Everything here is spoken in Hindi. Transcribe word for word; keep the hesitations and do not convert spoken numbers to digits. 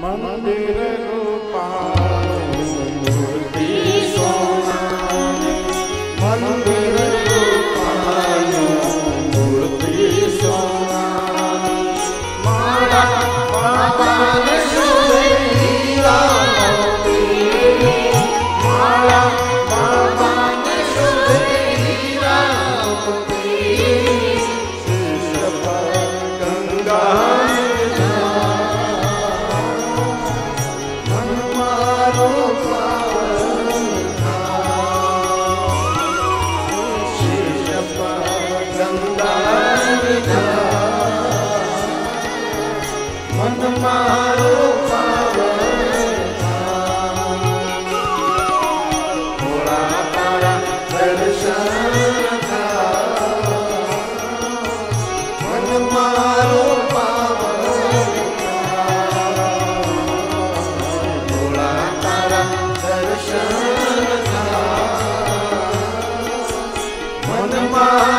मंदिर रूपाणी मूर्ति सोनानी मंदिर रूपाणी मूर्ति सोनानी मारा बाबा ने शोभे हीरा मोती मारा बाबा ने शोभे हीरा मोती शीश पर गंगा मन मारो थोड़ा तारा दर्शन था मन मारो थोड़ा तारा दर्शन था मन मारो